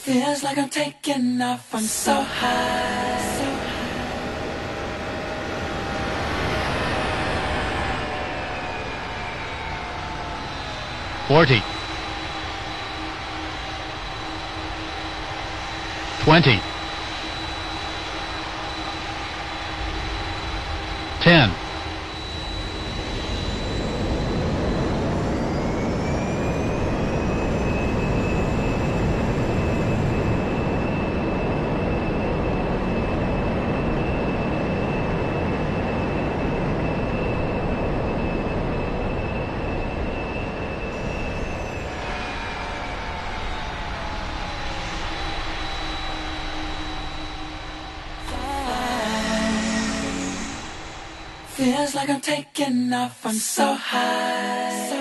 Feels like I'm taking off, I'm so high. 40, 20, 10, 'Feels like I'm taking off, I'm so high.